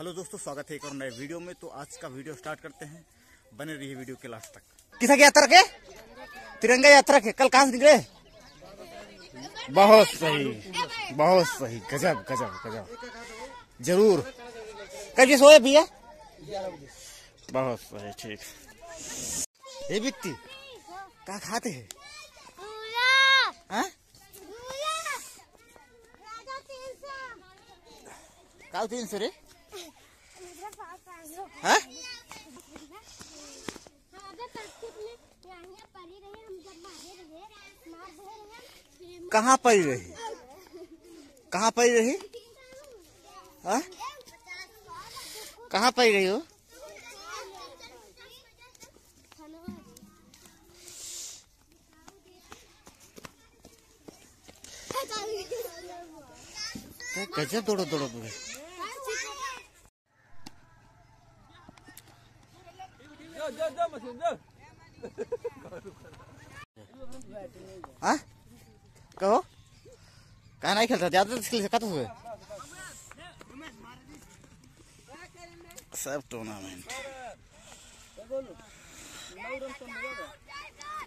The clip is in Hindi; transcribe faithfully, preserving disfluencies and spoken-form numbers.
हेलो दोस्तों, स्वागत है एक और नए वीडियो में। तो आज का वीडियो स्टार्ट करते हैं, बने रहिए वीडियो के लास्ट तक। किसा की यात्रा के? तिरंगा यात्रा के कल कहाँ से निकले? बहुत सही, बहुत सही, गजब गजब गजब, जरूर। कब ये सोए भैया? बहुत सही, ठीक। ये बिकती क्या खाते हैं? काल तीन सौ रे? हाँ? कहाँ पड़ी रही? कहाँ पड़ी रही? हाँ? कहाँ पड़ी रही हो? गजब दौड़ो दौड़ो दौड़ो। हाँ? कहो कहा नहीं खेलता ज्यादा इसके खत्म हुए सब टूर्नामेंट।